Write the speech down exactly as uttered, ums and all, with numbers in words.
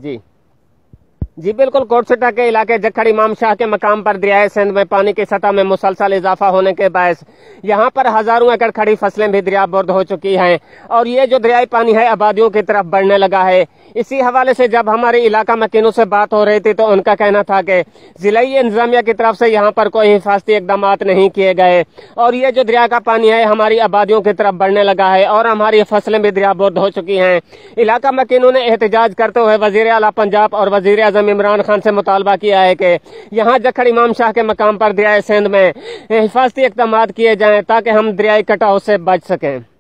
जी जी बिल्कुल, कोटसटा के इलाके जखड़ इमाम शाह के मकाम पर दरियाए सिंध में पानी की सतह में मुसलसल इजाफा होने के बायस यहाँ पर हजारों एकड़ खड़ी फसलें भी दरियाबुर्द हो चुकी हैं और ये जो दरियाई पानी है आबादियों की तरफ बढ़ने लगा है। इसी हवाले से जब हमारे इलाका मकीनों से बात हो रही थी तो उनका कहना था कि जिलाई इंतजामिया की तरफ से यहाँ पर कोई हिफाजती इकदाम नहीं किए गए और ये जो दरिया का पानी है हमारी आबादियों की तरफ बढ़ने लगा है और हमारी फसलें भी दरियाबुर्द हो चुकी हैं। इलाका मकीनों ने एहतजाज करते हुए वजीर आला पंजाब और वजीर आजम इमरान खान से मुतालबा किया है कि यहाँ जखड़ इमाम शाह के मकाम पर दरियाए सिंध में हिफाजती इकदाम किए जाएं ताकि हम दरियाई कटाव से बच सकें।